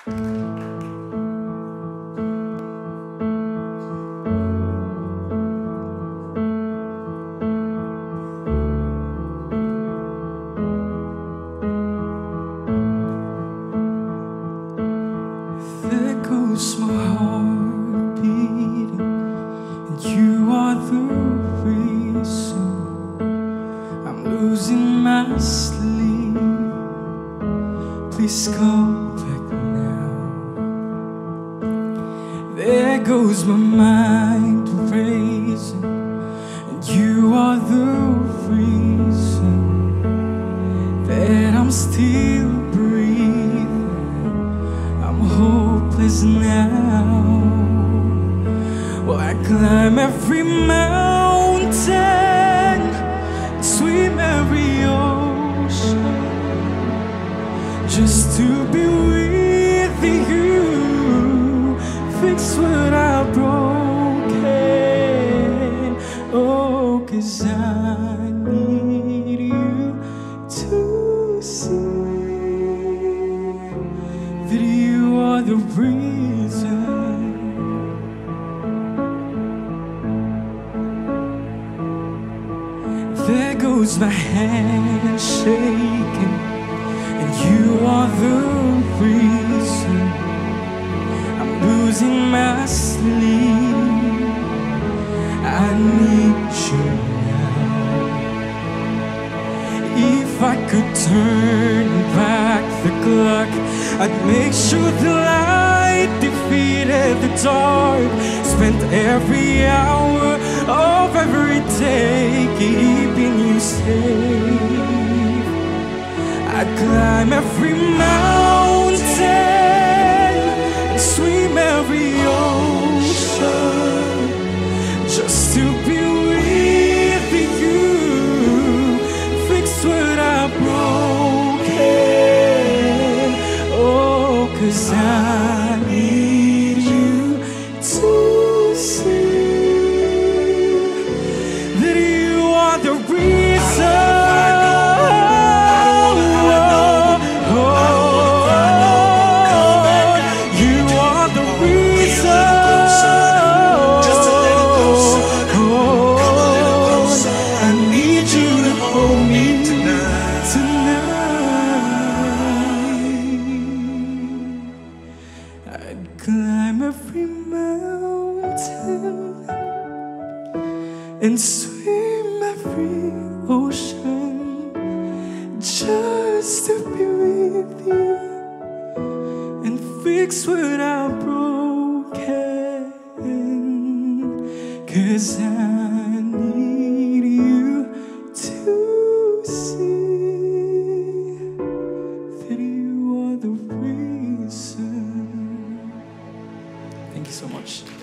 There goes my heart beating, and you are the reason I'm losing my sleep. Please come back now. There goes my mind racing, and you are the reason that I'm still breathing. I'm hopeless now. Well, I climb every mountain, swim every ocean, just to be with you, fix what I've broken. Oh, 'cause I need you to see that you are the reason. There goes my hand shaking, and you are the reason I'm losing my sleep. I need you now. If I could turn back the clock, I'd make sure the light defeated the dark. Spent every hour of every day keeping you safe. I'd climb every mountain and swim every ocean, just to be with you, fix what I've broken. Oh, 'cause I need you to see that you are the reason. I'd climb every mountain and swim every ocean, just to be with you and fix what I've broken. 'Cause I need you to see that you are the reason. Thank you so much.